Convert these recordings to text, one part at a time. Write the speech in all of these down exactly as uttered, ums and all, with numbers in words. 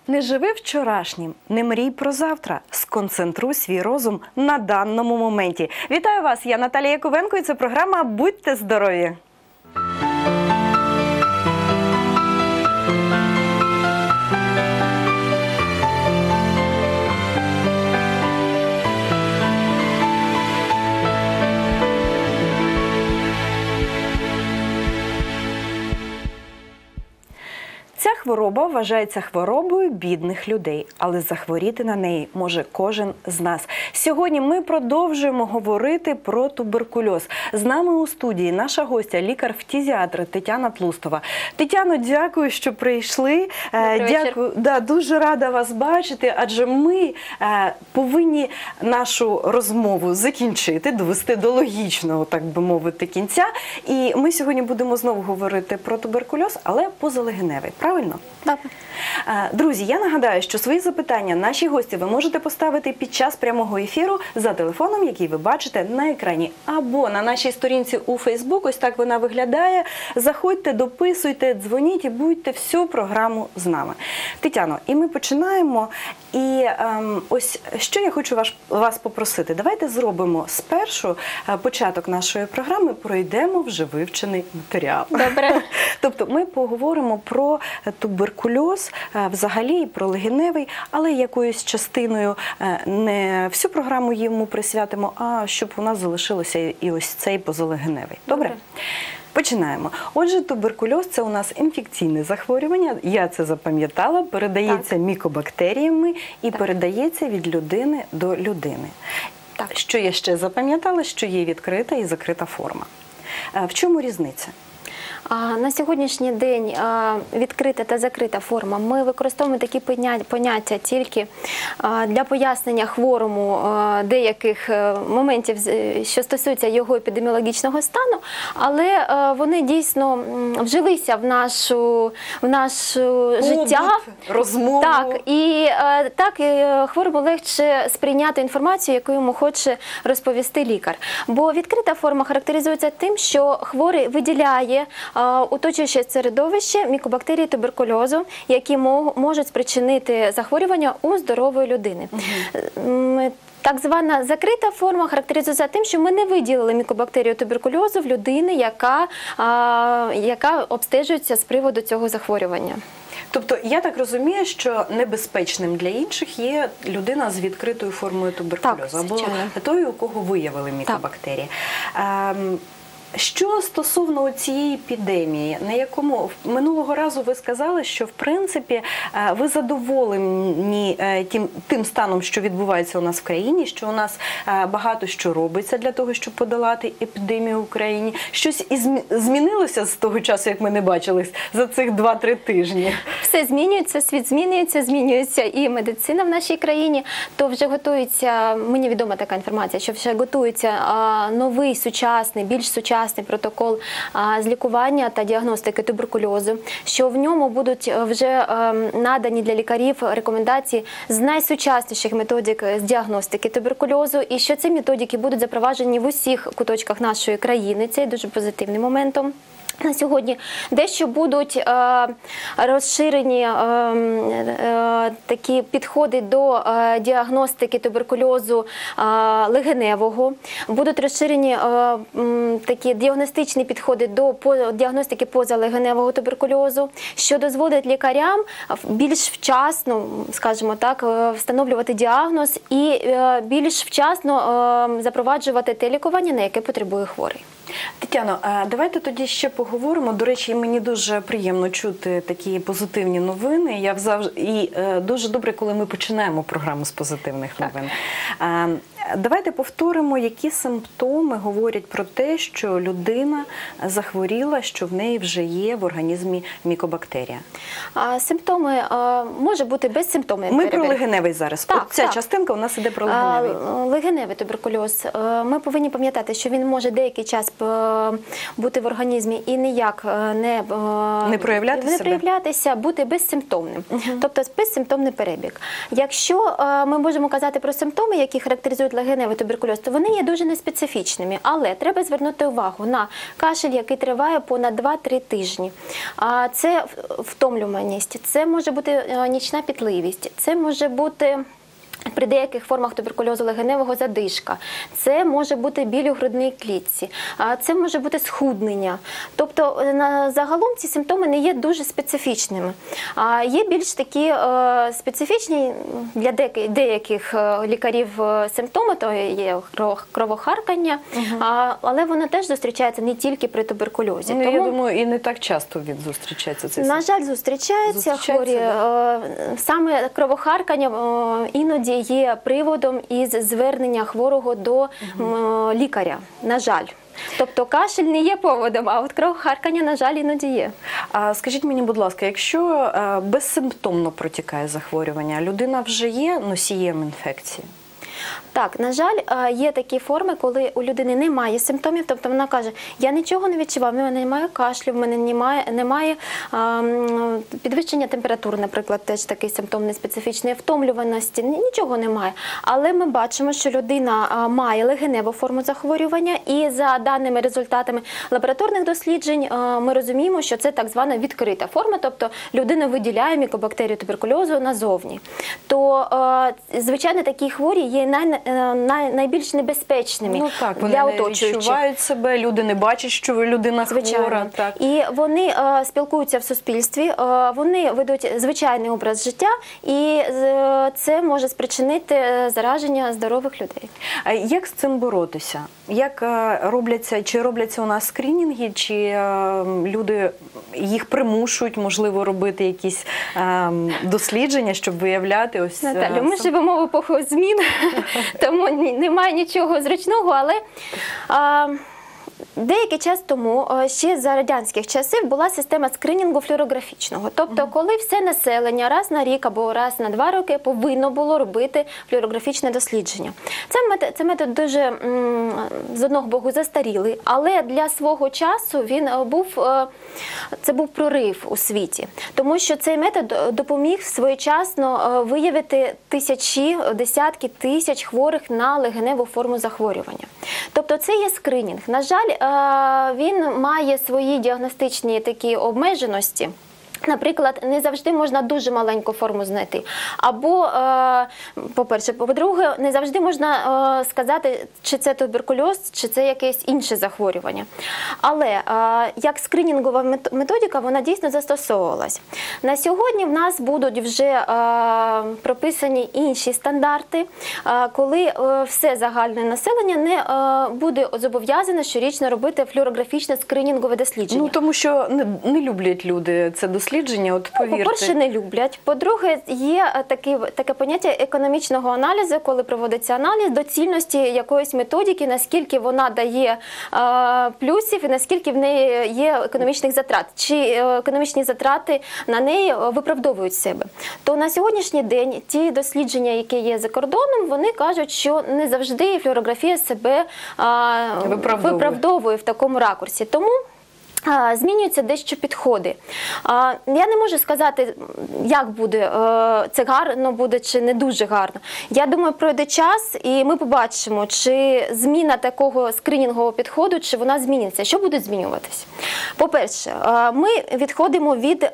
Не живи вчорашнім, не мрій про завтра. Сконцентруй свій розум на даному моменті. Вітаю вас, я Наталія Яковенко і це програма «Будьте здорові». Ця хвороба вважається хворобою бідних людей, але захворіти на неї може кожен з нас. Сьогодні ми продовжуємо говорити про туберкульоз. З нами у студії наша гостя, лікар-фтизіатр Тетяна Тлустова. Тетяно, дякую, що прийшли. Дякую, да, дуже рада вас бачити, адже ми е, повинні нашу розмову закінчити, довести до логічного, так би мовити, кінця. І ми сьогодні будемо знову говорити про туберкульоз, але позалегеневий. Правильно? Так. Друзі, я нагадаю, що свої запитання наші гості ви можете поставити під час прямого ефіру за телефоном, який ви бачите на екрані, або на нашій сторінці у Фейсбук, ось так вона виглядає. Заходьте, дописуйте, дзвоніть і будьте всю програму з нами. Тетяно, і ми починаємо. І ем, ось, що я хочу вас, вас попросити. Давайте зробимо спершу е, початок нашої програми, пройдемо вже вивчений матеріал. Добре. Тобто ми поговоримо про туберкульоз е, взагалі, і про легеневий, але якоюсь частиною е, не всю програму йому присвятимо, а щоб у нас залишилося і ось цей позалегеневий. Добре? Добре. Починаємо. Отже, туберкульоз – це у нас інфекційне захворювання, я це запам'ятала, передається так. мікобактеріями і так. передається від людини до людини. Так. Що я ще запам'ятала, що є відкрита і закрита форма. В чому різниця? На сьогоднішній день відкрита та закрита форма. Ми використовуємо такі поняття тільки для пояснення хворому деяких моментів, що стосуються його епідеміологічного стану, але вони дійсно вжилися в нашу, в нашу життя. Розмову. Так, і так хворому легше сприйняти інформацію, яку йому хоче розповісти лікар. Бо відкрита форма характеризується тим, що хворий виділяє оточуюче середовище мікобактерії туберкульозу, які можуть спричинити захворювання у здорової людини. Угу. Так звана закрита форма характеризується тим, що ми не виділили мікобактерію туберкульозу в людини, яка, а, яка обстежується з приводу цього захворювання. Тобто, я так розумію, що небезпечним для інших є людина з відкритою формою туберкульозу, або той, у кого виявили мікобактерії. Ем, Що стосовно цієї епідемії, на якому минулого разу ви сказали, що в принципі ви задоволені тим, тим станом, що відбувається у нас в країні, що у нас багато що робиться для того, щоб подолати епідемію в Україні. Щось із змінилося з того часу, як ми не бачились за цих два-три тижні? Все змінюється, світ змінюється, змінюється і медицина в нашій країні. То вже готується, мені відома така інформація, що вже готується новий, сучасний, більш сучасний протокол з лікування та діагностики туберкульозу, що в ньому будуть вже надані для лікарів рекомендації з найсучасніших методик з діагностики туберкульозу, і що ці методики будуть запроваджені в усіх куточках нашої країни. Це є дуже позитивним моментом. На сьогодні дещо будуть е, розширені е, е, такі підходи до е, діагностики туберкульозу е, легеневого, будуть розширені е, м, такі діагностичні підходи до по, діагностики позалегеневого туберкульозу, що дозволить лікарям більш вчасно, скажімо так, встановлювати діагноз і е, більш вчасно е, запроваджувати те лікування, на яке потребує хворий. Тетяно, давайте тоді ще поговоримо. До речі, мені дуже приємно чути такі позитивні новини. Я завжди... І дуже добре, коли ми починаємо програму з позитивних новин. Так. Давайте повторимо, які симптоми говорять про те, що людина захворіла, що в неї вже є в організмі мікобактерія. А, симптоми а, може бути без симптомів. Ми про легеневий зараз. Так, От ця так. частинка у нас іде про легеневий. А, легеневий туберкульоз. Ми повинні пам'ятати, що він може деякий час бути в організмі і ніяк не, не, проявляти не себе. проявлятися, бути безсимптомним. Угу. Тобто безсимптомний перебіг. Якщо ми можемо казати про симптоми, які характеризують наприклад, легеневий туберкульоз, то вони є дуже неспецифічними. Але треба звернути увагу на кашель, який триває понад два-три тижні. А це втомлюваність, це може бути нічна пітливість, це може бути при деяких формах туберкульозу легеневого задишка, це може бути біль у грудній клітці, це може бути схуднення. Тобто загалом ці симптоми не є дуже специфічними. А є більш такі специфічні для деяких лікарів симптоми, то є кровохаркання, угу. але воно теж зустрічається не тільки при туберкульозі. Ну, Тому, я думаю, і не так часто він зустрічається. Цей на жаль, зустрічається, зустрічається хворі. Да? Саме кровохаркання іноді є приводом із звернення хворого до угу. лікаря, на жаль. Тобто кашель не є поводом, а от кровохаркання, на жаль, іноді є. А скажіть мені, будь ласка, якщо безсимптомно протікає захворювання, людина вже є носієм інфекції? Так, на жаль, є такі форми, коли у людини немає симптомів, тобто вона каже, я нічого не відчував, в мене немає кашлю, в мене немає, немає а, підвищення температури, наприклад, теж такий симптом неспецифічний, втомлюваності, нічого немає. Але ми бачимо, що людина має легеневу форму захворювання і за даними результатами лабораторних досліджень ми розуміємо, що це так звана відкрита форма, тобто людина виділяє мікобактерію туберкульозу назовні. То, звичайно, такі хворі є най, най, найбільш небезпечними ну, так, для оточуючих. оточуючих. Вони відчувають себе, люди не бачать, що людина Звичайно. хвора. Так. І вони е, спілкуються в суспільстві, е, вони ведуть звичайний образ життя, і е, це може спричинити зараження здорових людей. А як з цим боротися? Як е, робляться, чи робляться у нас скринінги, чи е, люди їх примушують, можливо, робити якісь е, дослідження, щоб виявляти ось... Наталю, ми живемо в епоху змін, тому немає нічого зручного, але а, деякий час тому, ще за радянських часів, була система скринінгу флюорографічного. Тобто, коли все населення раз на рік або раз на два роки повинно було робити флюорографічне дослідження. Це метод, це метод дуже, м, з одного боку, застарілий, але для свого часу він був, це був прорив у світі. Тому що цей метод допоміг своєчасно виявити тисячі, десятки тисяч хворих на легеневу форму захворювання. Тобто це є скринінг. На жаль, він має свої діагностичні такі обмеженості. Наприклад, не завжди можна дуже маленьку форму знайти. Або, по-перше, по-друге, не завжди можна сказати, чи це туберкульоз, чи це якесь інше захворювання. Але як скринінгова методика, вона дійсно застосовувалась. На сьогодні в нас будуть вже прописані інші стандарти, коли все загальне населення не буде зобов'язане щорічно робити флюорографічне скринінгове дослідження. Ну, тому що не, не люблять люди це дослідження. От, повірте. По-перше, не люблять. По-друге, є таке, таке поняття економічного аналізу, коли проводиться аналіз доцільності якоїсь методики, наскільки вона дає е, плюсів і наскільки в неї є економічних затрат. Чи економічні затрати на неї виправдовують себе. То на сьогоднішній день ті дослідження, які є за кордоном, вони кажуть, що не завжди флюорографія себе е, виправдовує. виправдовує в такому ракурсі. Тому змінюються дещо підходи. Я не можу сказати, як буде, це гарно буде чи не дуже гарно. Я думаю, пройде час і ми побачимо, чи зміна такого скринінгового підходу, чи вона зміниться. Що буде змінюватись? По-перше, ми відходимо від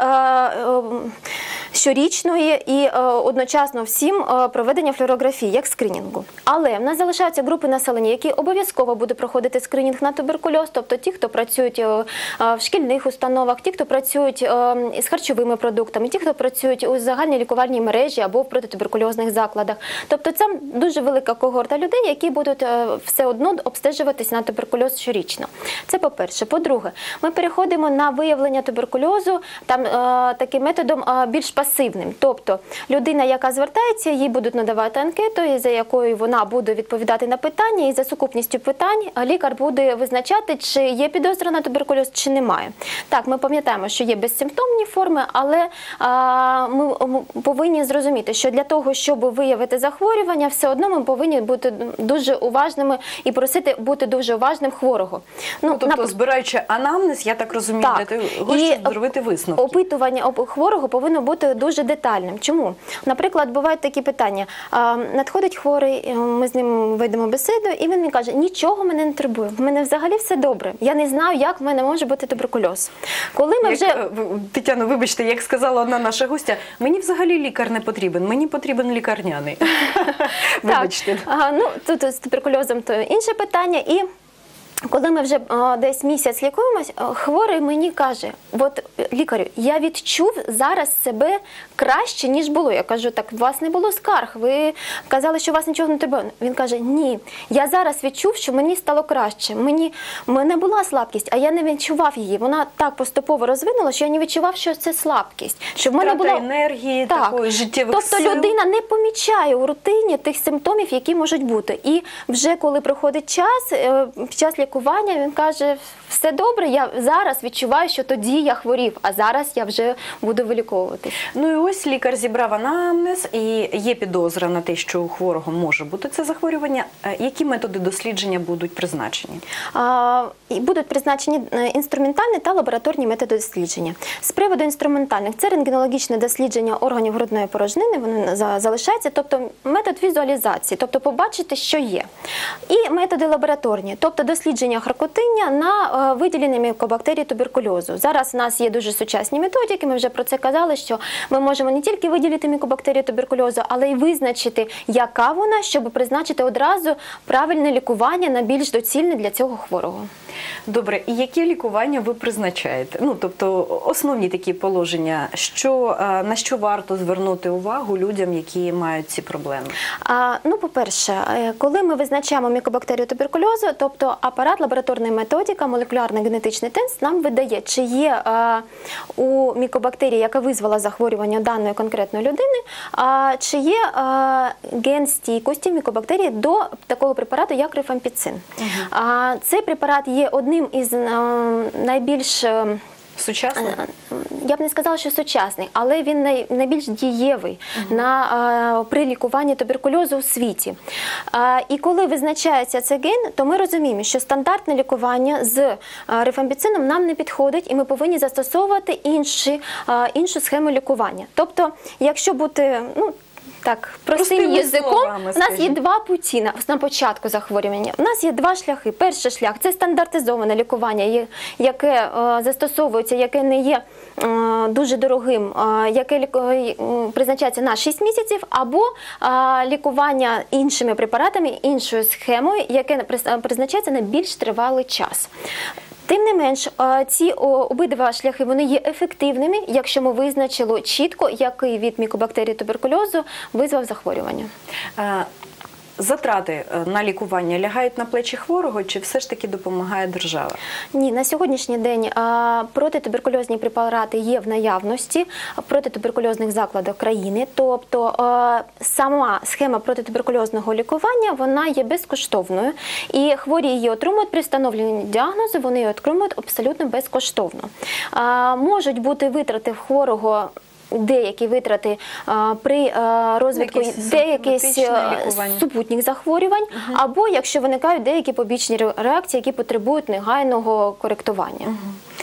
щорічної і одночасно всім проведення флюорографії, як скринінгу. Але в нас залишаються групи населення, які обов'язково будуть проходити скринінг на туберкульоз, тобто ті, хто працюють в шкільних установах, ті, хто працюють з харчовими продуктами, ті, хто працюють у загальній лікувальній мережі або в протитуберкульозних закладах. Тобто це дуже велика когорта людей, які будуть все одно обстежуватись на туберкульоз щорічно. Це по-перше. По-друге, ми переходимо на виявлення туберкульозу там таким методом більш пасивним. Тобто людина, яка звертається, їй будуть надавати анкету, за якою вона буде відповідати на питання, і за сукупністю питань лікар буде визначати, чи є підозра на туберкульоз, чи немає. Так, ми пам'ятаємо, що є безсимптомні форми, але а, ми повинні зрозуміти, що для того, щоб виявити захворювання, все одно ми повинні бути дуже уважними і просити бути дуже уважним хворого. Ну, тобто, на... збираючи анамнез, я так розумію, так. для того, щоб зробити висновки. Опитування хворого повинно бути бути дуже детальним. Чому? Наприклад, бувають такі питання. А, Надходить хворий, ми з ним ведемо бесіду, і він мені каже, нічого мене не турбує, в мене взагалі все добре. Я не знаю, як в мене може бути туберкульоз. Коли ми Як, вже... е, в- Тетяно, вибачте, як сказала одна наша гостя, мені взагалі лікар не потрібен, мені потрібен лікарняний. Вибачте. Так, ага, ну, тут з туберкульозом то інше питання. І коли ми вже а, десь місяць лікуємось, а, хворий мені каже, от лікарю, я відчув зараз себе краще, ніж було. Я кажу, так у вас не було скарг, ви казали, що у вас нічого не турбує. Він каже, ні, я зараз відчув, що мені стало краще. Мені, в мене була слабкість, а я не відчував її. Вона так поступово розвинула, що я не відчував, що це слабкість. Що в мене Втрата було енергії, так. такої життєвих Тобто сил. людина не помічає у рутині тих симптомів, які можуть бути. І вже коли проходить час, е, під час лікування, він каже, все добре, я зараз відчуваю, що тоді я хворів, а зараз я вже буду виліковуватись. Ну і ось лікар зібрав анамнез, і є підозра на те, що у хворого може бути це захворювання. Е, Які методи дослідження будуть призначені? А, і будуть призначені е, інструментальні та лабораторні методи дослідження. З приводу інструментальних, це рентгенологічне дослідження органів грудної порожнини, воно за- залишається, тобто метод візуалізації, тобто побачити, що є. І методи лабораторні, тобто дослідження харкотиння на е, виділення мікобактерій туберкульозу. Зараз у нас є дуже сучасні методики, ми вже про це казали, що ми можемо не тільки виділити мікобактерію туберкульозу, але й визначити, яка вона, щоб призначити одразу правильне лікування на більш доцільне для цього хворого. Добре, і яке лікування ви призначаєте? Ну, тобто основні такі положення, що, е, на що варто звернути увагу людям, які мають ці проблеми? А, ну, по-перше, е, коли ми визначаємо мікобактерію туберкульозу, тобто апарат, лабораторна методика, молекулярний генетичний тест нам видає, чи є е, у мікобактерії, яка визвала захворювання даної конкретної людини, а, чи є е, ген стійкості мікобактерії до такого препарату, як рифампіцин. А, цей препарат є одним із е, найбільш... е, Сучасно? Я б не сказала, що сучасний, але він най, найбільш дієвий uh-huh. на, а, при лікуванні туберкульозу у світі. А, і коли визначається цей ген, то ми розуміємо, що стандартне лікування з а, рифампіцином нам не підходить, і ми повинні застосовувати інші, а, іншу схему лікування. Тобто, якщо бути... Ну, так, простим Простими язиком, словами, у нас є скажіть. два путі на, на початку захворювання. У нас є два шляхи. Перший шлях – це стандартизоване лікування, є- яке е, застосовується, яке не є е, дуже дорогим, е, яке ліку- е, призначається на шість місяців, або е, лікування іншими препаратами, іншою схемою, яке приз- призначається на більш тривалий час. Тим не менш, е, ці о, обидва шляхи вони є ефективними, якщо ми визначили чітко, який від мікобактерії туберкульозу визвав захворювання. Е, Затрати е, на лікування лягають на плечі хворого, чи все ж таки допомагає держава? Ні, на сьогоднішній день а, протитуберкульозні препарати є в наявності в протитуберкульозних закладах країни. Тобто а, сама схема протитуберкульозного лікування вона є безкоштовною. І хворі її отримують при встановленні діагнозу, вони її отримують абсолютно безкоштовно. А, можуть бути витрати в хворого деякі витрати а, при а, розвитку Якісь деяких симптоматичне лікування. супутніх захворювань, uh-huh. або якщо виникають деякі побічні ре- реакції, які потребують негайного коректування. Uh-huh.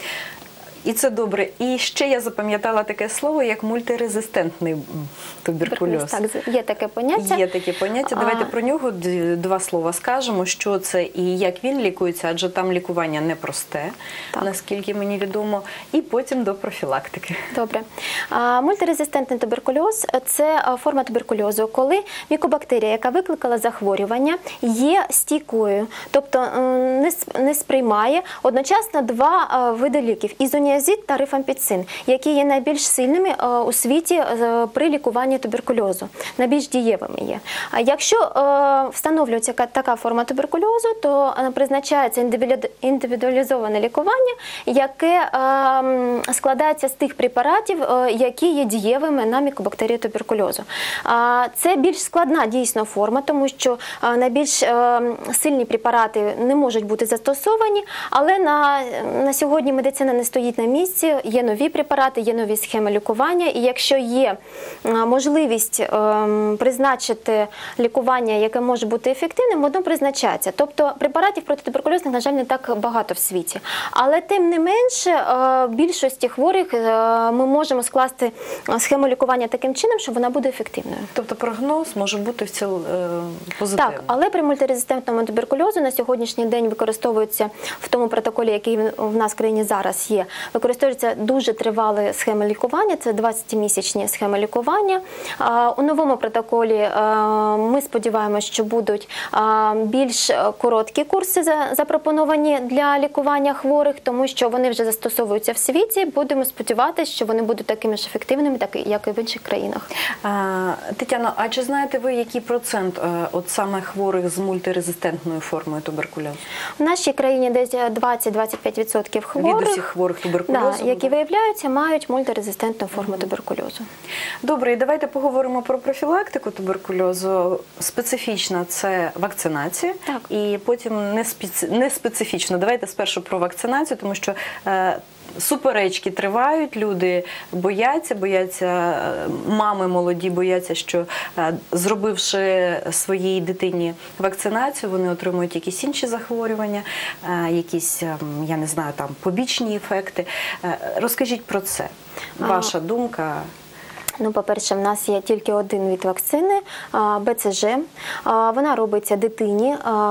І це добре. І ще я запам'ятала таке слово, як мультирезистентний м, туберкульоз. Так, є таке поняття. Є таке поняття. Давайте А. про нього д- два слова скажемо, що це і як він лікується, адже там лікування непросте, Так. наскільки мені відомо. І потім до профілактики. Добре. А, Мультирезистентний туберкульоз – це а, форма туберкульозу, коли мікобактерія, яка викликала захворювання, є стійкою, тобто м, не с- не сприймає одночасно два а, види ліків – ізоніазид та рифампіцин, які є найбільш сильними а, у світі а, при лікуванні туберкульозу, найбільш дієвими є. А якщо а, встановлюється ка- така форма туберкульозу, то а, призначається індивіду- індивідуалізоване лікування, яке а, м, складається з тих препаратів, е, які є дієвими на мікобактерію туберкульозу. А, Це більш складна дійсно форма, тому що а, найбільш е, сильні препарати не можуть бути застосовані, але на, на сьогодні медицина не стоїть на місці, є нові препарати, є нові схеми лікування. І якщо є можливість призначити лікування, яке може бути ефективним, воно призначається. Тобто препаратів протитуберкульозних, на жаль, не так багато в світі. Але тим не менше, більшості хворих ми можемо скласти схему лікування таким чином, що вона буде ефективною. Тобто прогноз може бути в цілому позитивний. Так, але при мультирезистентному туберкульозу на сьогоднішній день використовується в тому протоколі, який в нас в країні зараз є, використовуються дуже тривалі схеми лікування, це двадцятимісячні схеми лікування. У новому протоколі ми сподіваємося, що будуть більш короткі курси запропоновані для лікування хворих, тому що вони вже застосовуються в світі. Будемо сподіватися, що вони будуть такими ж ефективними, так як і в інших країнах. А, Тетяно, а чи знаєте ви, який процент от саме хворих з мультирезистентною формою туберкульозу? В нашій країні десь двадцять-двадцять п'ять відсотків хворих, від усіх хворих туберкульозу, да, які виявляються, мають мультирезистентну форму туберкульозу. Добре, і давайте поговоримо про профілактику туберкульозу. Специфічна – це вакцинація, так. І потім не, специ... не специфічно. Давайте спершу про вакцинацію, тому що е, суперечки тривають, люди бояться, бояться, мами молоді бояться, що е, зробивши своїй дитині вакцинацію, вони отримують якісь інші захворювання, е, якісь, е, я не знаю, там побічні ефекти. Е, розкажіть про це. Ваша думка? Ну, по-перше, в нас є тільки один від вакцини – Б Ц Ж. Вона робиться дитині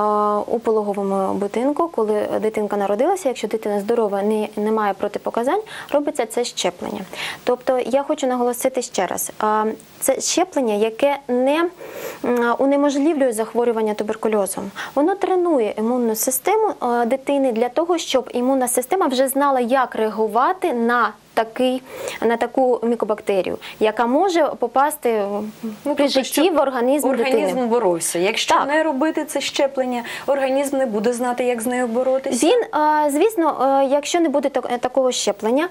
у пологовому будинку, коли дитинка народилася. Якщо дитина здорова, не, не має протипоказань, робиться це щеплення. Тобто, я хочу наголосити ще раз, це щеплення, яке не унеможливлює захворювання туберкульозом. Воно тренує імунну систему дитини для того, щоб імунна система вже знала, як реагувати на Такий, на таку мікобактерію, яка може попасти ну, при житті в організм дитини. Організм боровся. Якщо так. не робити це щеплення, організм не буде знати, як з нею боротися? Він, звісно, якщо не буде такого щеплення,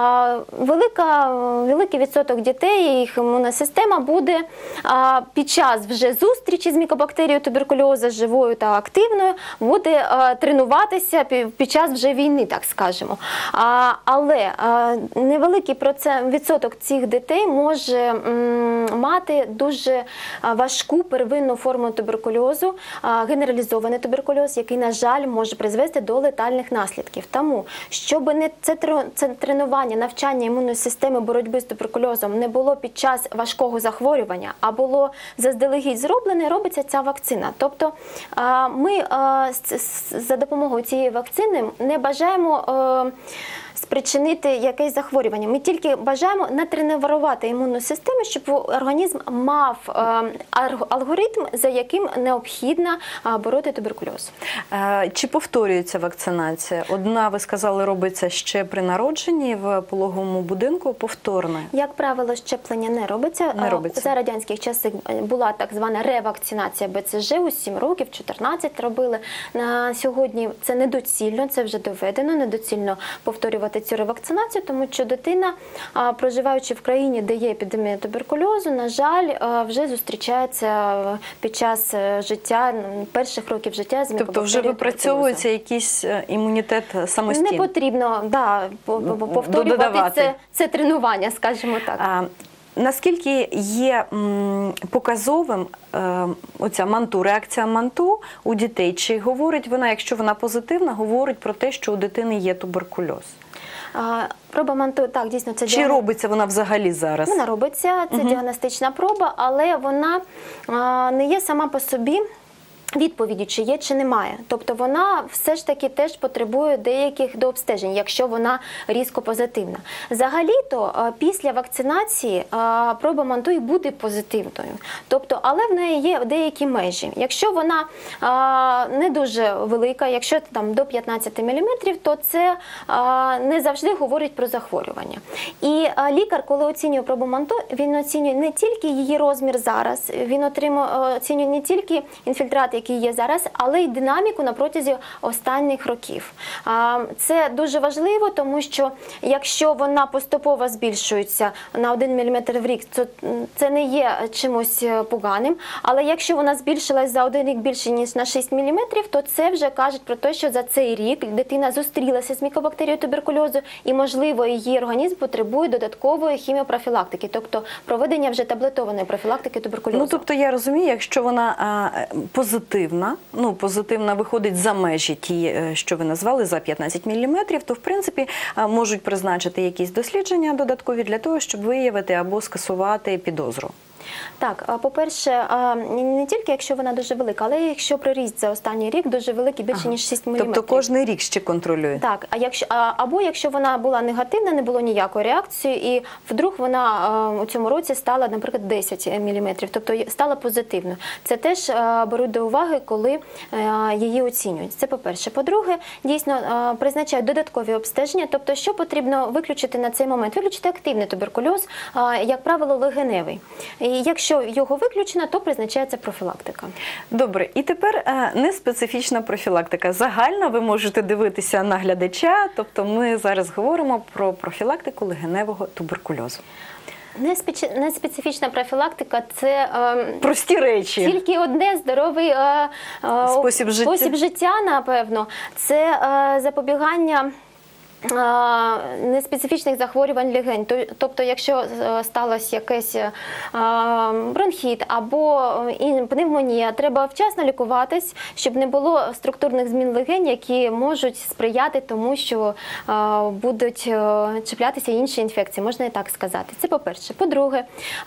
велика, великий відсоток дітей, їх імунна система буде під час вже зустрічі з мікобактерією туберкульозу, живою та активною, буде тренуватися під час вже війни, так скажемо. Але невеликий процент, відсоток цих дітей може м, мати дуже важку первинну форму туберкульозу, а, генералізований туберкульоз, який, на жаль, може призвести до летальних наслідків. Тому, щоб не це, це тренування, навчання імунної системи боротьби з туберкульозом не було під час важкого захворювання, а було заздалегідь зроблене, робиться ця вакцина. Тобто а, ми а, з, з, за допомогою цієї вакцини не бажаємо а, спричинити якесь захворювання. Ми тільки бажаємо натренувати імунну систему, щоб організм мав алгоритм, за яким необхідно бороти туберкульоз. Чи повторюється вакцинація? Одна, ви сказали, робиться ще при народженні в пологовому будинку, повторна? Як правило, щеплення не робиться. Не робиться. За радянських часів була так звана ревакцинація Б Ц Ж, у сім років, чотирнадцять робили. На сьогодні це недоцільно, це вже доведено, недоцільно повторювати цю ревакцинацію, тому що дитина, проживаючи в країні, де є епідемія туберкульозу, на жаль, вже зустрічається під час життя, перших років життя з мікобактерією. Тобто вже випрацьовується якийсь імунітет самостійно? Не потрібно, да, повторювати це, це тренування, скажімо так. А, наскільки є м, показовим е, оця манту, реакція манту у дітей? Чи говорить вона, якщо вона позитивна, говорить про те, що у дитини є туберкульоз? А, проба манту, так, дійсно, це Чи діагноз... робиться вона взагалі зараз? Вона робиться, це угу. діагностична проба, але вона а, не є сама по собі відповіді, чи є, чи немає. Тобто вона все ж таки теж потребує деяких дообстежень, якщо вона різко позитивна. Взагалі-то після вакцинації проба манту і буде позитивною. Тобто, але в неї є деякі межі. Якщо вона не дуже велика, якщо там до п'ятнадцяти міліметрів, то це не завжди говорить про захворювання. І лікар, коли оцінює пробу манту, він оцінює не тільки її розмір зараз, він отримує, оцінює не тільки інфільтрат, який який є зараз, але й динаміку на протязі останніх років. А, Це дуже важливо, тому що якщо вона поступово збільшується на один міліметр в рік, то це не є чимось поганим. Але якщо вона збільшилась за один рік більше, ніж на шість міліметрів, то це вже каже про те, що за цей рік дитина зустрілася з мікобактерією туберкульозу і, можливо, її організм потребує додаткової хіміопрофілактики, тобто проведення вже таблетованої профілактики туберкульозу. Ну, тобто я розумію, якщо вона а, позитивна, ну, позитивна виходить за межі ті, що ви назвали, за п'ятнадцять міліметрів, то, в принципі, а, можуть призначити якісь дослідження додаткові для того, щоб виявити або скасувати підозру. Так, по-перше, не тільки якщо вона дуже велика, але якщо приріст за останній рік дуже великий, більше ага. ніж шість міліметрів. Тобто кожний рік ще контролює? Так, а якщо, або якщо вона була негативна, не було ніякої реакції, і вдруг вона у цьому році стала, наприклад, десять міліметрів, тобто стала позитивною. Це теж беруть до уваги, коли її оцінюють. Це по-перше. По-друге, дійсно призначають додаткові обстеження, тобто що потрібно виключити на цей момент? Виключити активний туберкульоз, як правило, легеневий. І якщо його виключено, то призначається профілактика. Добре, і тепер неспецифічна профілактика. Загальна ви можете дивитися на глядача, тобто ми зараз говоримо про профілактику легеневого туберкульозу. Неспецифічна профілактика – це е, прості речі. Тільки одне здоровий е, е, спосіб, спосіб життя. життя, напевно. Це е, запобігання неспецифічних захворювань легень. Тобто, якщо сталося якийсь бронхіт або пневмонія, треба вчасно лікуватись, щоб не було структурних змін легень, які можуть сприяти тому, що будуть чіплятися інші інфекції, можна і так сказати. Це по-перше. По-друге,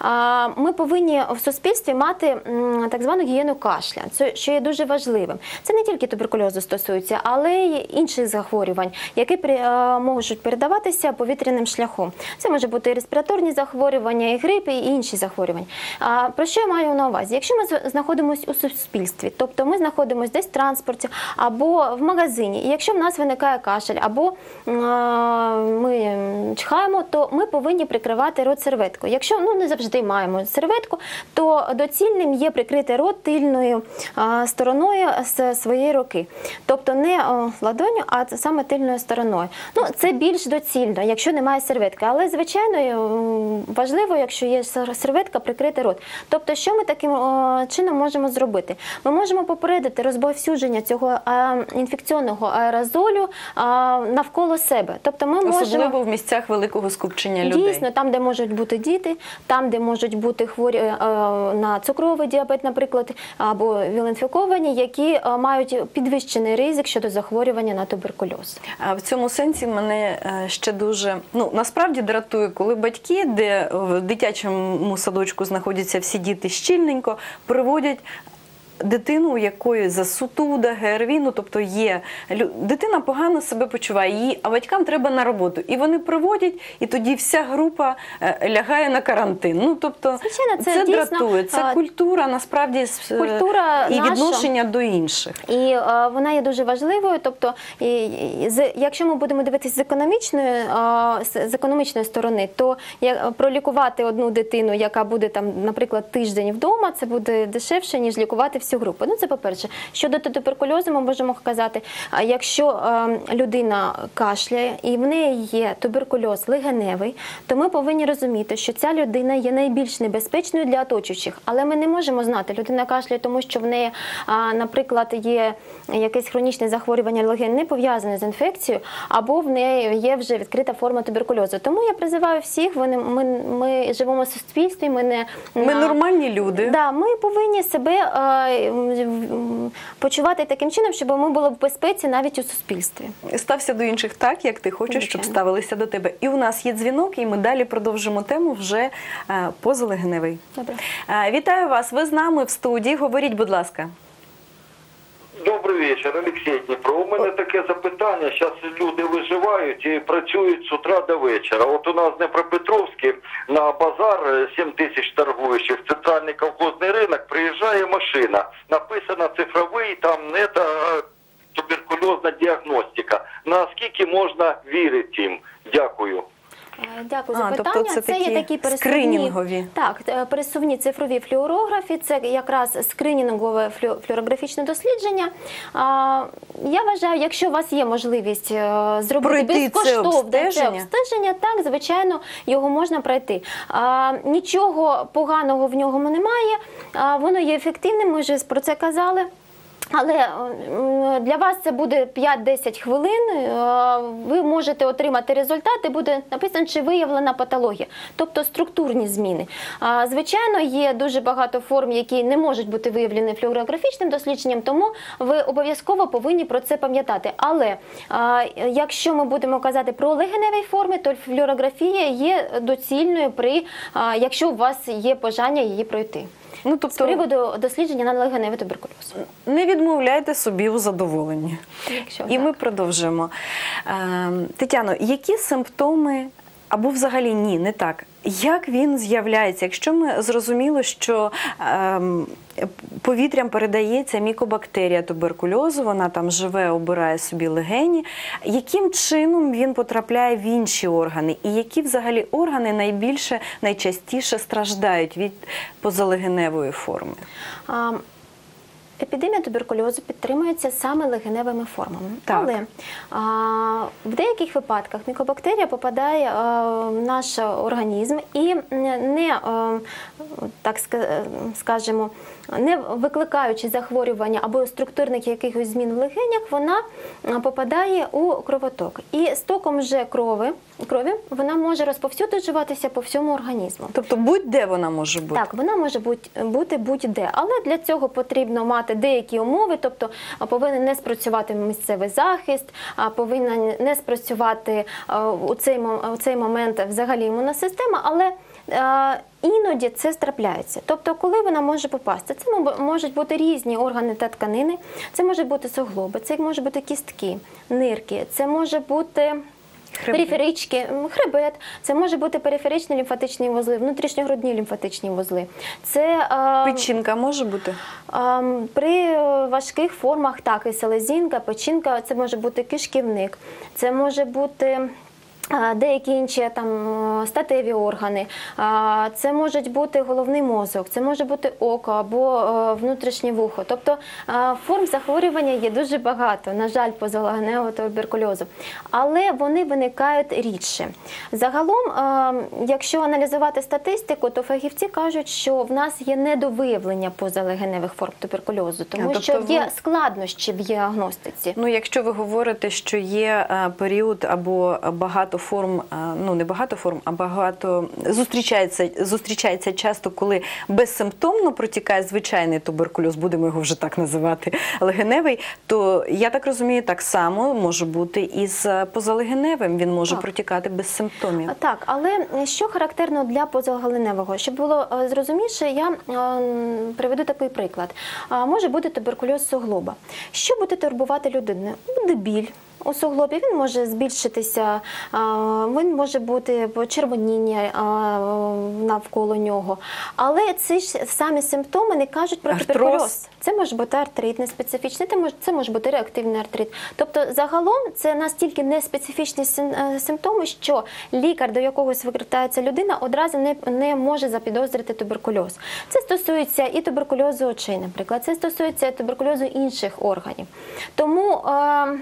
ми повинні в суспільстві мати так звану гігієну кашля, що є дуже важливим. Це не тільки туберкульозу стосується, але й інших захворювань, які при можуть передаватися повітряним шляхом. Це може бути і респіраторні захворювання, і грип, і інші захворювання. А, про що я маю на увазі? Якщо ми знаходимося у суспільстві, тобто ми знаходимося десь в транспорті або в магазині, і якщо в нас виникає кашель, або а, ми чхаємо, то ми повинні прикривати рот серветкою. Якщо ну, не завжди маємо серветку, то доцільним є прикрити рот тильною а, стороною з своєї руки. Тобто не а, ладонью, а саме тильною стороною. Ну, це більш доцільно, якщо немає серветки. Але, звичайно, важливо, якщо є серветка, прикрити рот. Тобто, що ми таким о, чином можемо зробити? Ми можемо попередити розповсюдження цього а, інфекційного аерозолю а, навколо себе. Тобто, ми Особливо можемо... в місцях великого скупчення людей. Дійсно, там, де можуть бути діти, там, де можуть бути хворі а, на цукровий діабет, наприклад, або віл-інфіковані, які а, мають підвищений ризик щодо захворювання на туберкульоз. А в цьому сенсі мене ще дуже, ну, насправді дратує, коли батьки, де в дитячому садочку знаходяться всі діти щільненько, приводять дитину, у якої засутуда, ГРВІ, ну, тобто є, дитина погано себе почуває, її, а батькам треба на роботу. І вони приводять, і тоді вся група лягає на карантин. Ну, тобто, звичайно, це, це дійсно, дратує, це культура, насправді, культура і наша, відношення до інших. І а, вона є дуже важливою, тобто, і, і, з, якщо ми будемо дивитися з економічної, а, з економічної сторони, то як, пролікувати одну дитину, яка буде, там, наприклад, тиждень вдома, це буде дешевше, ніж лікувати всю групу. Ну, це по-перше. Щодо туберкульозу ми можемо казати, якщо е, людина кашляє і в неї є туберкульоз легеневий, то ми повинні розуміти, що ця людина є найбільш небезпечною для оточуючих. Але ми не можемо знати, людина кашляє, тому що в неї, е, наприклад, є якесь хронічне захворювання легень, не пов'язане з інфекцією, або в неї є вже відкрита форма туберкульозу. Тому я призиваю всіх, ми, ми, ми живемо в суспільстві, ми не... Ми на... нормальні люди. Да, ми повинні себе е, почувати таким чином, щоб ми були в безпеці навіть у суспільстві. Стався до інших так, як ти хочеш, щоб ставилися до тебе. І у нас є дзвінок, і ми далі продовжимо тему вже позалегеневий. Добре. Вітаю вас, ви з нами в студії, говоріть, будь ласка. Добрий вечір, Олексій Дніпро. У мене таке запитання. Зараз люди виживають і працюють з утра до вечора. От у нас в Дніпропетровській на базар сім тисяч торгуючих, центральний колхозний ринок, приїжджає машина. Написано цифровий, там не та туберкульозна діагностика. Наскільки можна вірити їм? Дякую. Дякую за А, тобто питання. це такі є такі пересувні, скринінгові. так, е, пересувні цифрові флюорографи, це якраз скринінгове флю- флюорографічне дослідження. А, я вважаю, якщо у вас є можливість е, зробити Пройти це безкоштовне обстеження? це обстеження, так, звичайно, його можна пройти. А, нічого поганого в ньому немає, а, воно є ефективним, ми вже про це казали. Але м, для вас це буде п'ять-десять хвилин, е, ви можете отримати результати, буде написано, чи виявлена патологія, тобто структурні зміни. А, Звичайно, є дуже багато форм, які не можуть бути виявлені флюорографічним дослідженням, тому ви обов'язково повинні про це пам'ятати. Але а, якщо ми будемо казати про легеневі форми, то флюорографія є доцільною, при, а, якщо у вас є бажання її пройти. Ну, З тобто приводу дослідження на легеневий туберкульоз. не відмовляйте собі у задоволенні. Якщо, І так. ми продовжимо. Е, Тетяно, які симптоми, або взагалі ні, не так, як він з'являється? Якщо ми зрозуміли, що ем, повітрям передається мікобактерія туберкульозу, вона там живе, обирає собі легені, яким чином він потрапляє в інші органи? І які взагалі органи найбільше, найчастіше страждають від позалегеневої форми? А, Епідемія туберкульозу підтримується саме легеневими формами. Так. Але а, в деяких випадках мікобактерія попадає а, в наш організм і не, а, так ска- скажемо, не викликаючи захворювання або структурних якихось змін в легенях, вона а, попадає у кровоток. І стоком вже крови, крові вона може розповсюджуватися по всьому організму. Тобто будь-де вона може бути? Так, вона може бути, бути будь-де, але для цього потрібно мати деякі умови, тобто а, повинен не спрацювати місцевий захист, а повинна не спрацювати а, у цей, мо- у цей момент взагалі імунна система, але а, іноді це трапляється. Тобто, коли вона може попасти? Це моб- можуть бути різні органи та тканини, це можуть бути суглоби, це можуть бути кістки, нирки, це може бути... Хребет. Периферички, м, хребет, це може бути периферичні лімфатичні вузли, внутрішньогрудні лімфатичні вузли. Це а, Печінка може бути? а, при важких формах так, і селезінка, печінка, це може бути кишківник, це може бути а, деякі інші там статеві органи, а, це може бути головний мозок, це може бути око або а, внутрішнє вухо. Тобто а, форм захворювання є дуже багато, на жаль, позалегеневого туберкульозу, але вони виникають рідше. Загалом, а, якщо аналізувати статистику, то фахівці кажуть, що в нас є недовиявлення позалегеневих форм туберкульозу, тому А, тобто що ви- є складнощі в діагностиці. Ну, якщо ви говорите, що є е, період або багато форм, е, ну не багато форм, а багато зустрічається, зустрічається часто, коли безсимптомно протікає звичайний туберкульоз, будемо його вже так називати, легеневий, то я так розумію, так само може бути і з позалегеневим, він може Так. протікати без симптомів. А, Так, але що характерно для позагалиневого? Щоб було е, зрозуміше, я е, м, приведу такий приклад. А, Може бути туберкульоз суглоба. Що буде турбувати людину? Буде біль у суглобі, він може збільшитися, а, він може бути почервоніння а, навколо нього. Але ці ж самі симптоми не кажуть про Артроз. туберкульоз. Це може бути артрит неспецифічний, це може, це може бути реактивний артрит. Тобто загалом це настільки неспецифічні сим- е, симптоми, що лікар, до якого звертається людина, одразу не, не може запідозрити туберкульоз. Це стосується і туберкульозу очей, наприклад, це стосується і туберкульозу інших органів. Тому... Е,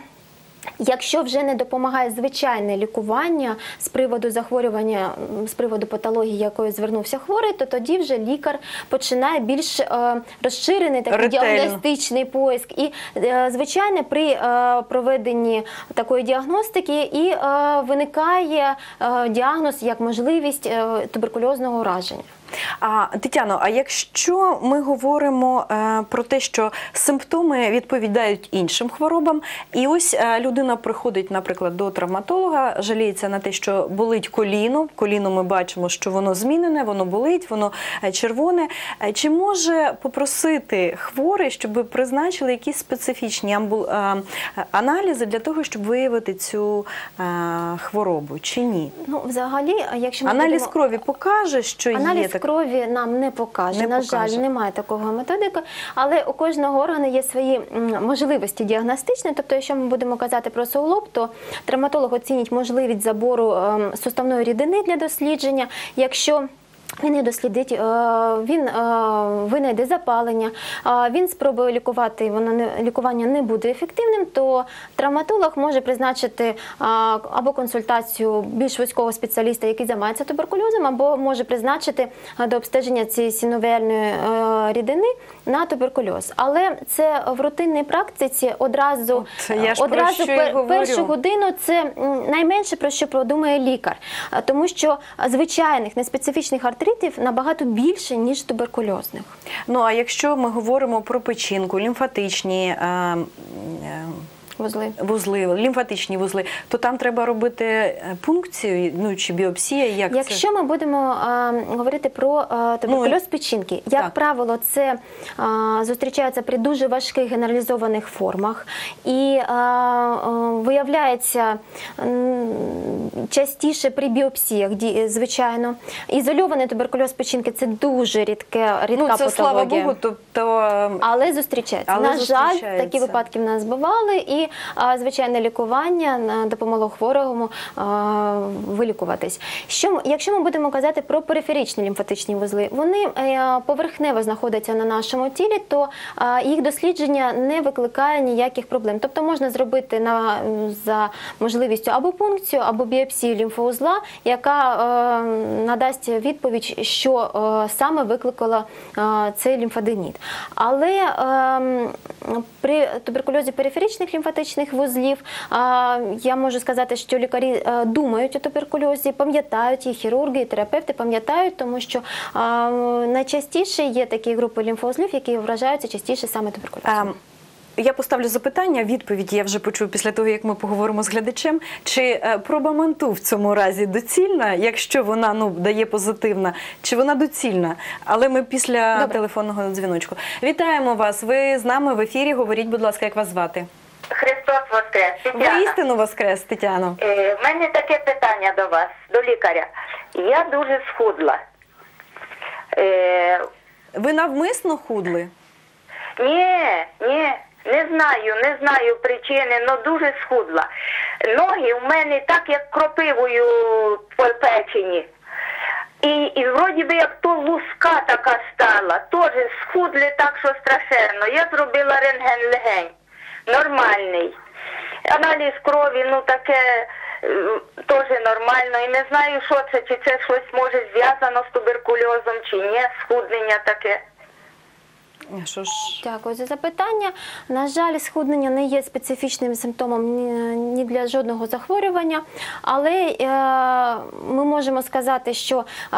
Якщо вже не допомагає звичайне лікування з приводу захворювання, м, з приводу патології, якою звернувся хворий, то тоді вже лікар починає більш е, розширений такий Ретельно. діагностичний поиск. І, е, звичайно, при е, проведенні такої діагностики і е, виникає е, діагноз як можливість е, туберкульозного ураження. А, Тетяно, а якщо ми говоримо е, про те, що симптоми відповідають іншим хворобам, і ось е, людина приходить, наприклад, до травматолога, жаліється на те, що болить коліно, коліно ми бачимо, що воно змінене, воно болить, воно е, червоне. Е, Чи може попросити хворий, щоб призначили якісь специфічні амбул... е, аналізи для того, щоб виявити цю е, хворобу, чи ні? Ну, взагалі, якщо ми Аналіз будемо... крові покаже, що Аналіз є так. крові крові нам не покаже. Не На покаже. жаль, немає такого методики, але у кожного органу є свої м, можливості діагностичні. Тобто, якщо ми будемо казати про суглоб, то травматолог оцінить можливість забору ем, суставної рідини для дослідження. Якщо він її дослідить, е, він е, винайде запалення, е, він спробує лікувати, воно не, лікування не буде ефективним, то травматолог може призначити е, або консультацію більш вузького спеціаліста, який займається туберкульозом, або може призначити е, до обстеження цієї синовіальної е, рідини на туберкульоз. Але це в рутинній практиці одразу, От я ж про одразу що й пер- говорю. першу годину це м, найменше, про що подумає лікар. Е, Тому що звичайних неспецифічних артритів набагато більше, ніж туберкульозних. Ну, а якщо ми говоримо про печінку, лімфатичні е, е, Вузли. вузли, лімфатичні вузли, то там треба робити е, пункцію, ну, чи біопсія, як Якщо це? ми будемо а, говорити про а, туберкульоз печінки, як так. правило, це а, зустрічається при дуже важких генералізованих формах і а, а, виявляється м, частіше при біопсіях, ді- звичайно. Ізольований туберкульоз печінки – це дуже рідке, рідка Ну, це, слава патологія. Богу, тобто... е, Але зустрічається. Але На жаль, зустрічається. такі випадки в нас бували, і а, звичайне лікування на- допомогло хворому а, вилікуватись. Що, м- якщо ми будемо казати про периферичні лімфатичні вузли, вони е, поверхнево знаходяться на нашому тілі, то а, їх дослідження не викликає ніяких проблем. Тобто можна зробити на, м, за можливістю або пункцію, або біопсію лімфоузла, яка е, надасть відповідь, що е, саме викликало е, цей лімфаденіт. Але е, при туберкульозі периферичних лімфатичних вузлів е, я можу сказати, що лікарі е, думають у туберкульозі, пам'ятають, і хірурги, і терапевти пам'ятають, тому що е, найчастіше є такі групи лімфоузлів, які вражаються частіше саме туберкульозом. Ем, Я поставлю запитання, відповідь я вже почую після того, як ми поговоримо з глядачем. Чи е, проба манту в цьому разі доцільна, якщо вона ну, дає позитивна, чи вона доцільна? Але ми після Добре. телефонного дзвіночку. Вітаємо вас, ви з нами в ефірі, говоріть, будь ласка, як вас звати? Христос Воскрес, Тетяна. Воістину воскрес, Тетяно. Е, в мене таке питання до вас, до лікаря. Я дуже схудла. Е, Ви навмисно худли? ні, ні, не знаю, не знаю причини, але дуже схудла. Ноги в мене так, як кропивою печені. І, і вроді би як то луска така стала, теж схудли так, що страшенно. Я зробила рентген легень, нормальний. Аналіз крові, ну таке е, теж нормально. І не знаю, що це, чи це щось може зв'язано з туберкульозом, чи ні, схуднення таке. Що ж... Дякую за запитання. На жаль, схуднення не є специфічним симптомом ні, ні для жодного захворювання, але е, ми можемо сказати, що е,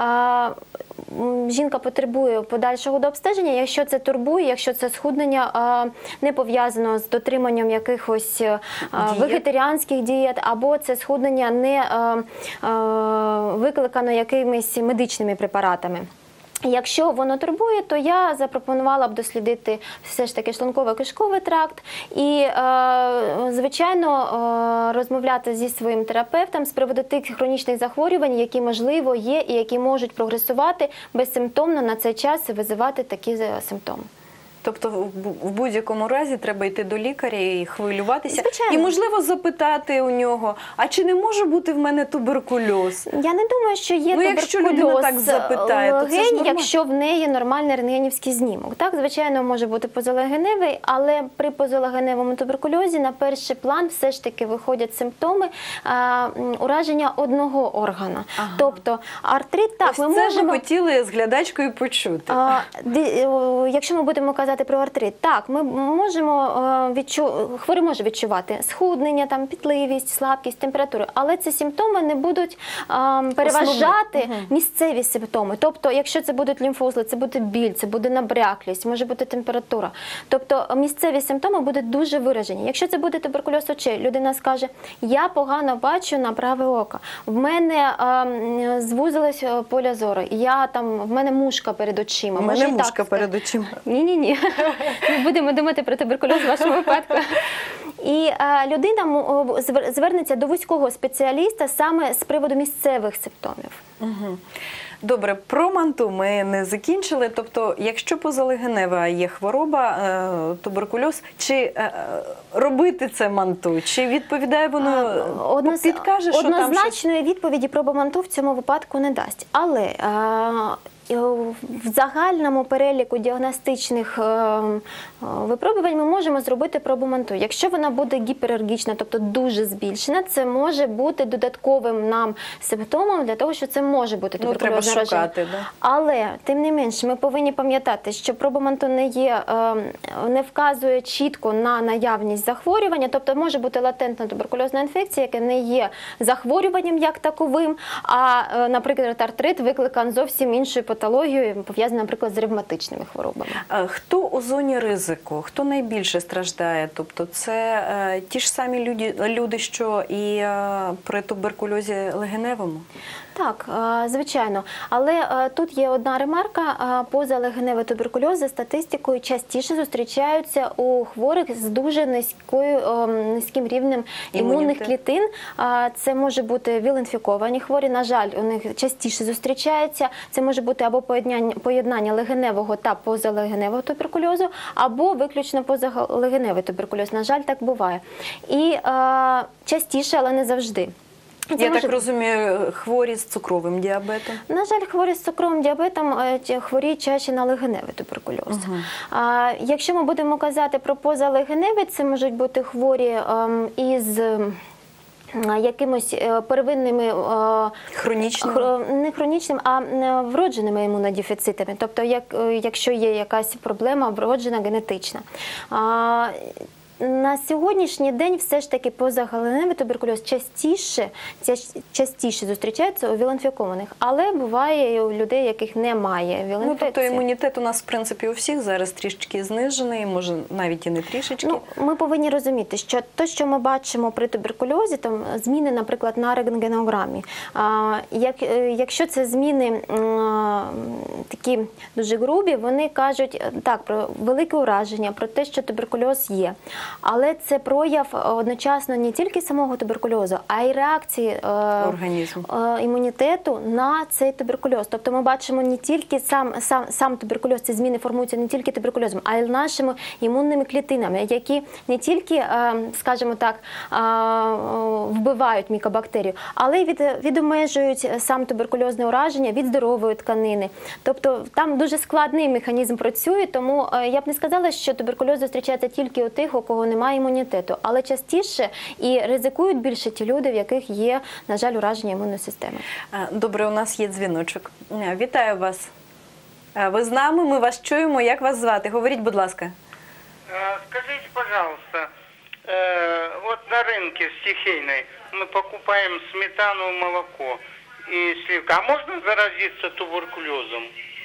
м, жінка потребує подальшого дообстеження, якщо це турбує, якщо це схуднення е, не пов'язано з дотриманням якихось е, вегетаріанських дієт, або це схуднення не е, е, викликано якимись медичними препаратами. Якщо воно турбує, то я запропонувала б дослідити все ж таки шлунково-кишковий тракт і, е, звичайно, е, розмовляти зі своїм терапевтом з приводу тих хронічних захворювань, які, можливо, є і які можуть прогресувати безсимптомно на цей час і визивати такі е, симптоми. Тобто в в будь-якому разі треба йти до лікаря і хвилюватися. Звичайно. І, можливо, запитати у нього, а чи не може бути в мене туберкульоз? Я не думаю, що є Ну, якщо туберкульоз людина так запитає, то це ж легень, нормально. якщо в неї нормальний рентгенівський знімок. Так, звичайно, може бути позалегеневий, але при позалегеневому туберкульозі на перший план все ж таки виходять симптоми а, м, ураження одного органа. Ага. Тобто артрит, так, Ось ми це можемо... ми хотіли з глядачкою почути. А, ди- о, якщо ми будемо казати про артрит, так, ми можемо е, відчу... хворий може відчувати схуднення, там, пітливість, слабкість, температуру, але ці симптоми не будуть е, переважати Мгм. місцеві симптоми. Тобто, якщо це будуть лімфоузли, це буде біль, це буде набряклість, може бути температура. Тобто місцеві симптоми будуть дуже виражені. Якщо це буде туберкульоз очей, людина скаже, я погано бачу на праве око, в мене е, звузилось е, поля зору, я, там, в мене мушка перед очима. У Може мене і так мушка сказати. перед очима. Ні-ні-ні. Ми будемо думати про туберкульоз в вашому випадку. І е, людина мо- звер- звернеться до вузького спеціаліста саме з приводу місцевих симптомів. Угу. Добре, про манту ми не закінчили. Тобто, якщо позалегенева є хвороба, е, туберкульоз, чи е, робити це манту, чи відповідає воно, Одноз- підкаже, що там щось? Однозначної відповіді про боманту в цьому випадку не дасть. Але е, в загальному переліку діагностичних е, е, випробувань ми можемо зробити пробу манту. Якщо вона буде гіперергічна, тобто дуже збільшена, це може бути додатковим нам симптомом для того, що це може бути Ну, треба туберкульозне ураження. шукати, да? Але, тим не менш, ми повинні пам'ятати, що проба манту не є, е, не вказує чітко на наявність захворювання, тобто може бути латентна туберкульозна інфекція, яка не є захворюванням як таковим, а, е, наприклад, артрит викликан зовсім іншою патологією, пов'язаною, наприклад, з ревматичними хворобами. А Хто у зоні ризику? Хто найбільше страждає? Тобто це е, ті ж самі люди, люди, що і е, при туберкульозі легеневому? Так, е, звичайно. Але е, тут є одна ремарка. Е, Позалегеневий туберкульоз за статистикою частіше зустрічаються у хворих з дуже низькою, е, низьким рівнем імунних Імунітет. клітин. Е, Це може бути віл-інфіковані хворі, на жаль, у них частіше зустрічається. Це може бути або поєднання, поєднання легеневого та позалегеневого туберкульозу, або виключно позалегеневий туберкульоз. На жаль, так буває. І е, частіше, але не завжди. І це Я може- так розумію, хворі з цукровим діабетом? На жаль, хворі з цукровим діабетом е, ті- хворіють чаще на легеневий туберкульоз. А, якщо ми будемо казати про позалегеневий, це можуть бути хворі ем, із ем, якимось е, первинними е, Хронічними? хро- не хронічними, а е, вродженими імунодефіцитами. Тобто, як, е, якщо є якась проблема вроджена генетична. А, На сьогоднішній день все ж таки позагалиневий туберкульоз частіше, ця- частіше зустрічається у віл-інфікованих, але буває і у людей, яких немає Ну, тобто віл-інфекції. імунітет у нас, в принципі, у всіх зараз трішечки знижений, може навіть і не трішечки. Ну, ми повинні розуміти, що те, що ми бачимо при туберкульозі, там зміни, наприклад, на рентгенограмі. А, як, е, якщо це зміни м, такі дуже грубі, вони кажуть е, так про велике ураження, про те, що туберкульоз є. Але це прояв е, одночасно не тільки самого туберкульозу, а й реакції е, Організму. е, імунітету на цей туберкульоз. Тобто ми бачимо не тільки сам, сам, сам туберкульоз, ці зміни формуються не тільки туберкульозом, а й нашими імунними клітинами, які не тільки, е, скажімо так, е, вбивають мікобактерію, але й від, відомежують сам туберкульозне ураження від здорової тканини. Тобто там дуже складний механізм працює, тому е, я б не сказала, що туберкульоз зустрічається тільки у тих, у кого немає імунітету, але частіше і ризикують більше ті люди, в яких є, на жаль, ураження імунної системи. А, Добре, у нас є дзвіночок. Е, Вітаю вас. Е, Ви з нами, ми вас чуємо. Як вас звати? Говоріть, будь ласка. Э, Скажите, пожалуйста, э, вот на рынке стихийной мы покупаем сметану, молоко и сливка. А можно заразиться туберкулезом?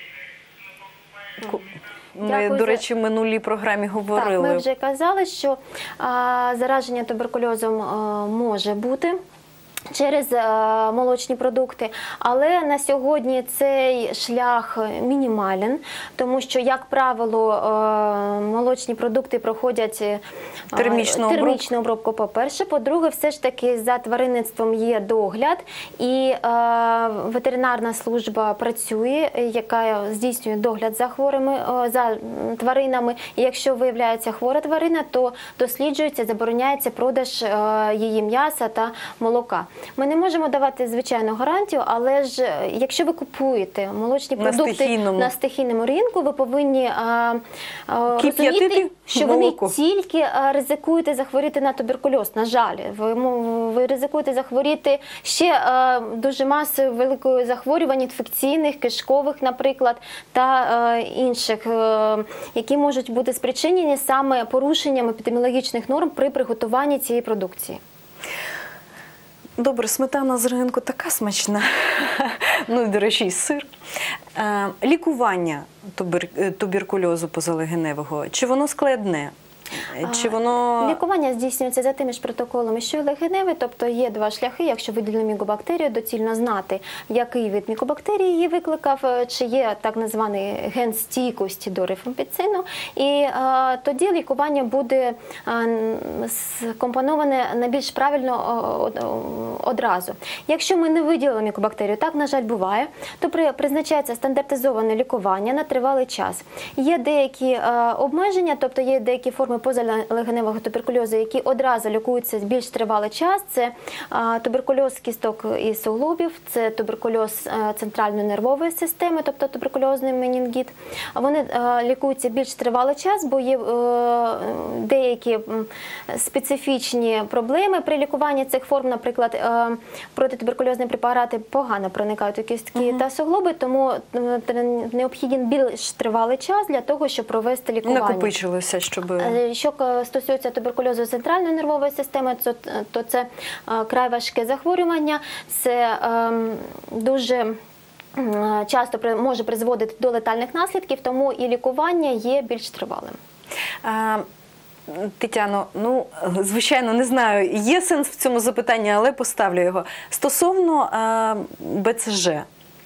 Ми, Дякую до за- речі, в минулій програмі говорили. Так, ми вже казали, що а, зараження туберкульозом а, може бути через е, молочні продукти, але на сьогодні цей шлях мінімален, тому що, як правило, е, молочні продукти проходять е, Термічну термічну обробку, по-перше. По-друге, все ж таки за тваринництвом є догляд, і е, ветеринарна служба працює, яка здійснює догляд за хворими, е, за тваринами. І якщо виявляється хвора тварина, то досліджується, забороняється продаж е, її м'яса та молока. Ми не можемо давати звичайну гарантію, але ж е, якщо ви купуєте молочні На продукти стихійному. на стихійному ринку, ви повинні а, а, Кип'ятити розуміти, що ви молоко. не тільки а, ризикуєте захворіти на туберкульоз, на жаль, ви, м- ви ризикуєте захворіти ще а, дуже масою великою захворювань інфекційних, кишкових, наприклад, та а, інших, а, які можуть бути спричинені саме порушенням епідеміологічних норм при приготуванні цієї продукції. Добре, сметана з ринку така смачна. Ну, і, до речі, і сир. Е, Лікування тубер... е, туберкульозу позалегеневого, чи воно складне? Чи воно... Лікування здійснюється за тими ж протоколами, що й легеневе, тобто є два шляхи. Якщо виділили мікобактерію, доцільно знати, який вид мікобактерії її викликав, чи є так званий ген стійкості до рифампіцину, і а, тоді лікування буде а, скомпоноване найбільш правильно а, одразу. Якщо ми не виділили мікобактерію, так, на жаль, буває, то при, призначається стандартизоване лікування на тривалий час. Є деякі а, обмеження, тобто є деякі форми позалегеневого туберкульозу, які одразу лікуються більш тривалий час. Це а, туберкульоз кісток і суглобів, це туберкульоз а, центральної нервової системи, тобто туберкульозний менінгіт. Вони а, лікуються більш тривалий час, бо є а, деякі м, специфічні проблеми при лікуванні цих форм. Наприклад, а, протитуберкульозні препарати погано проникають у кістки uh-huh. та суглоби, тому а, необхіден більш тривалий час для того, щоб провести лікування. Накопичилося, щоб... Що стосується туберкульозу центральної нервової системи, то, то це а, край важке захворювання, це а, дуже а, часто при, може призводити до летальних наслідків, тому і лікування є більш тривалим. А... Тетяно, ну, звичайно, не знаю, є сенс в цьому запитанні, але поставлю його. Стосовно а, Б Ц Ж,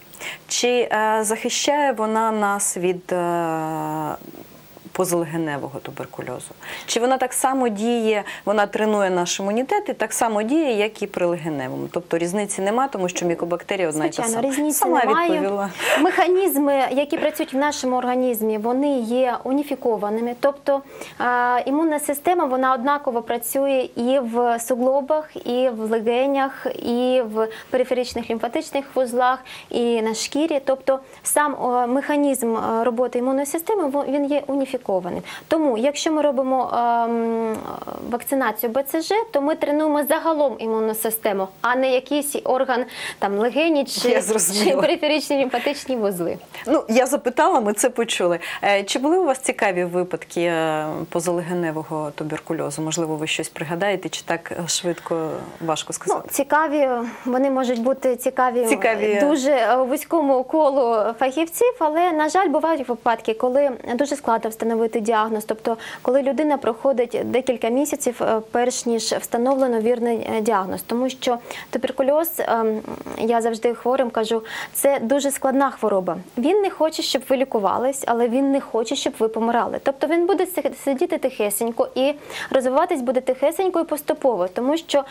чи а, захищає вона нас від а, позалегеневого туберкульозу? Чи вона так само діє, вона тренує наш імунітет і так само діє, як і при легеневому? Тобто різниці нема, тому що мікобактерія одна й та сама. Різниці Сама немає. відповіла. Механізми, які працюють в нашому організмі, вони є уніфікованими. Тобто а, імунна система, вона однаково працює і в суглобах, і в легенях, і в периферичних лімфатичних вузлах, і на шкірі. Тобто сам о, механізм роботи імунної системи, він є уніфікований. Тому, якщо ми робимо ем, вакцинацію Б Ц Ж, то ми тренуємо загалом імунну систему, а не якийсь орган, там, легені чи, чи периферичні лімфатичні вузли. Ну, я запитала, ми це почули. Чи були у вас цікаві випадки позалегеневого туберкульозу? Можливо, ви щось пригадаєте, чи так швидко важко сказати? Ну, цікаві, вони можуть бути цікаві, цікаві дуже вузькому колу фахівців, але, на жаль, бувають випадки, коли дуже складно встановити діагноз. Тобто, коли людина проходить декілька місяців, перш ніж встановлено вірний діагноз. Тому що туберкульоз, я завжди хворим кажу, це дуже складна хвороба. Він не хоче, щоб ви лікувались, але він не хоче, щоб ви помирали. Тобто він буде сидіти тихесенько і розвиватись буде тихесенько і поступово, тому що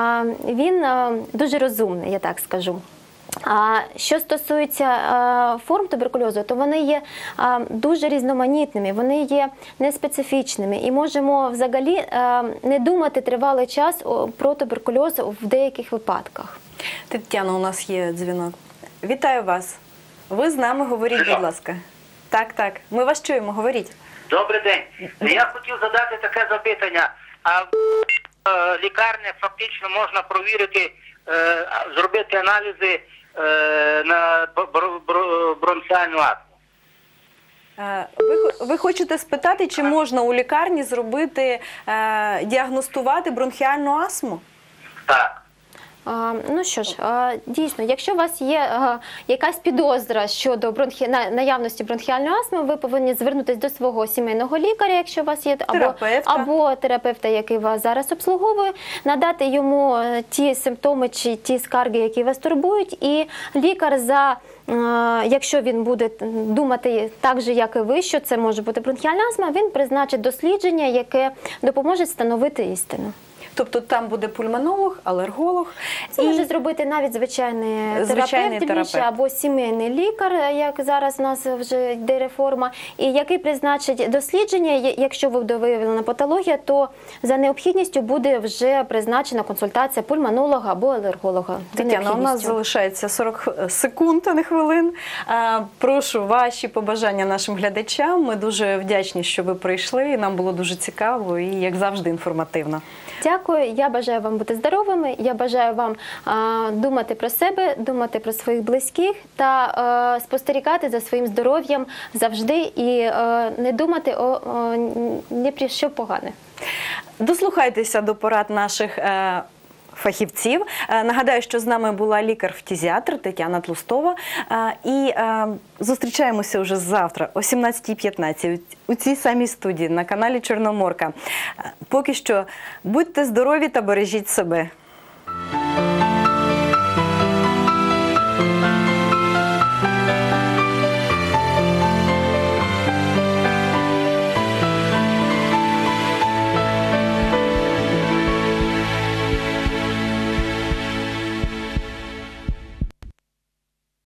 він дуже розумний, я так скажу. А що стосується а, форм туберкульозу, то вони є а, дуже різноманітними, вони є неспецифічними і можемо взагалі а, не думати тривалий час про туберкульоз в деяких випадках. Тетяно, у нас є дзвінок. Вітаю вас. Ви з нами, говоріть, будь ласка. Так, так, ми вас чуємо, говоріть. Добрий день. Я хотів задати таке запитання. А в е, лікарні фактично можна провірити, е, зробити аналізи е, на бронхіальну астму? Ви, ви хочете спитати, чи можна у лікарні зробити, е, діагностувати бронхіальну астму? Так. А, ну що ж, а, дійсно, якщо у вас є а, якась підозра щодо бронхі... на, наявності бронхіальної астми, ви повинні звернутися до свого сімейного лікаря, якщо у вас є, або терапевта. або терапевта, який вас зараз обслуговує, надати йому ті симптоми чи ті скарги, які вас турбують, і лікар за якщо він буде думати так же, як і ви, що це може бути бронхіальна астма, він призначить дослідження, яке допоможе встановити істину. Тобто там буде пульмонолог, алерголог. Це і... може зробити навіть звичайний, звичайний терапевт, терапевт або сімейний лікар, як зараз у нас вже йде реформа, і який призначить дослідження. Якщо буде виявлена патологія, то за необхідністю буде вже призначена консультація пульмонолога або алерголога. Тетяна, у нас залишається сорок секунд, а не хвилин. Прошу ваші побажання нашим глядачам. Ми дуже вдячні, що ви прийшли. Нам було дуже цікаво і, як завжди, інформативно. Дякую. Я бажаю вам бути здоровими. Я бажаю вам а, думати про себе, думати про своїх близьких та а, спостерігати за своїм здоров'ям завжди і а, не думати о, о, ні про що погане. Дослухайтеся до порад наших е, фахівців. Е, Нагадаю, що з нами була лікар-фтизіатр Тетяна Тлустова. Е, І е, зустрічаємося вже завтра о сімнадцятій п'ятнадцять у цій самій студії на каналі Чорноморка. Е, Поки що будьте здорові та бережіть себе.